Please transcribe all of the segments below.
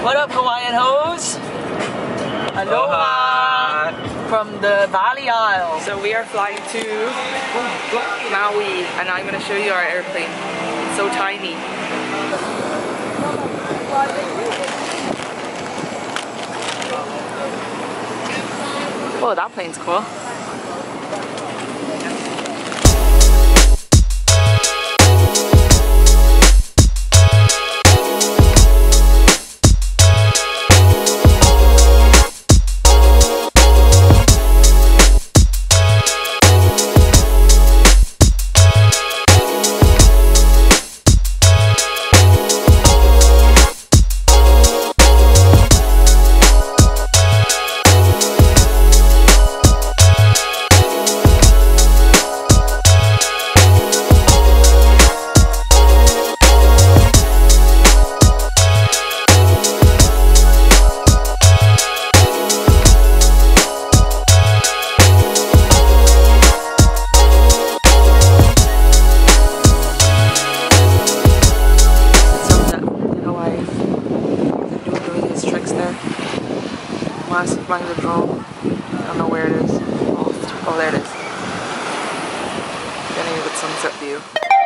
What up, Hawaiian hoes? Aloha from the Valley Isle. So we are flying to Maui, and I'm going to show you our airplane. It's so tiny. Oh, that plane's cool. Flying the drone. I don't know where it is. Oh, there it is. Getting a good sunset view.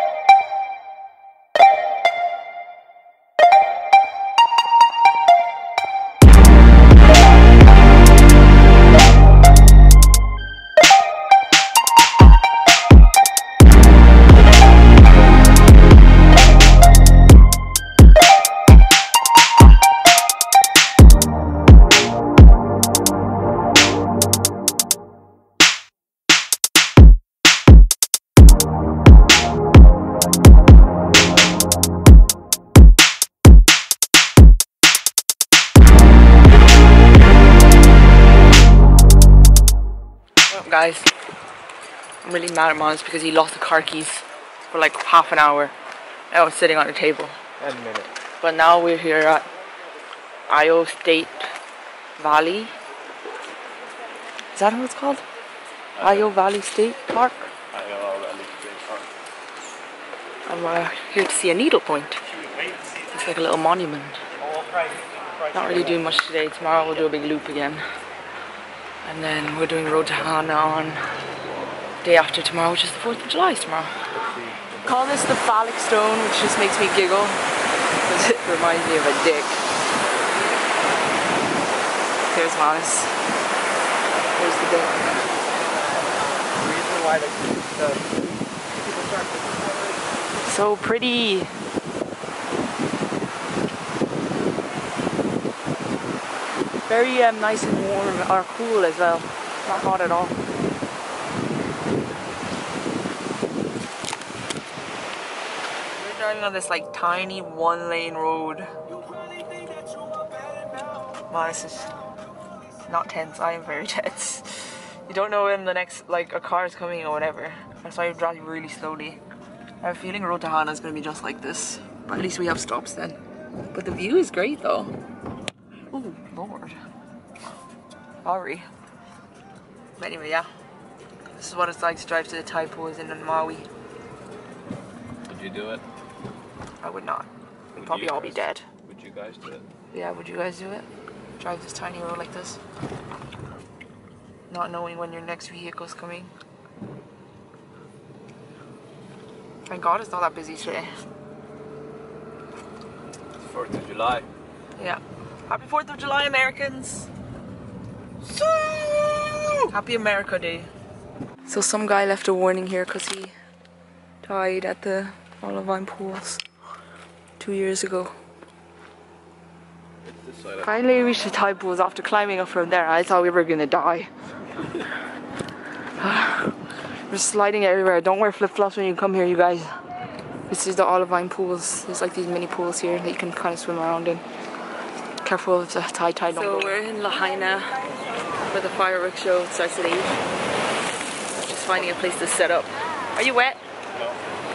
Guys, I'm really mad at Mons because he lost the car keys for like half an hour. I was sitting on the table. And a minute. But now we're here at Io State Valley. Is that what it's called? Io Valley State Park? Io Valley State Park. I'm here to see a needlepoint. It's like a little monument. Not really doing much today. Tomorrow we'll do a big loop again. And then we're doing Road to Hana on day after tomorrow, which is the 4th of July tomorrow. Call this the phallic stone, which just makes me giggle because it reminds me of a dick. Here's Manus. Here's the dick. The reason why people So pretty. Very nice and warm, or cool as well. Not hot at all. We're driving on this like tiny 1-lane road. Wow, this is not tense. I am very tense. You don't know when the next like a car is coming or whatever. That's why you drive really slowly. I have a feeling Road to Hana is going to be just like this. But at least we have stops then. But the view is great though. Oh Lord. Sorry. But anyway, yeah. This is what it's like to drive to the tide pools in Maui. Would you do it? I would not. We'd probably all be dead. Would you guys do it? Yeah, would you guys do it? Drive this tiny road like this? Not knowing when your next vehicle's coming. Thank God it's not that busy today. It's 4th of July. Yeah. Happy 4th of July, Americans! Happy America Day. So some guy left a warning here because he died at the Olivine pools 2 years ago. Finally reached the tide pools after climbing up from there. I thought we were gonna die. We're sliding everywhere. Don't wear flip-flops when you come here, you guys. This is the Olivine pools. There's like these mini pools here that you can kind of swim around in. Careful if the tide don't go. So we're in Lahaina for the fireworks show. It starts at 8. Just finding a place to set up. Are you wet? No.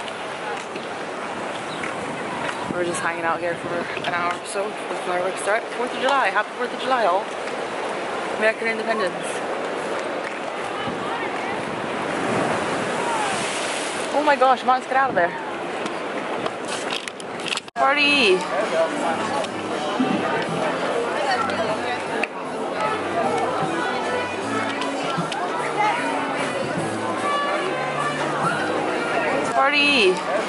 We're just hanging out here for an hour or so before the fireworks start. 4th of July. Happy 4th of July, all. American independence. Oh my gosh, Mons, get out of there. Party! party.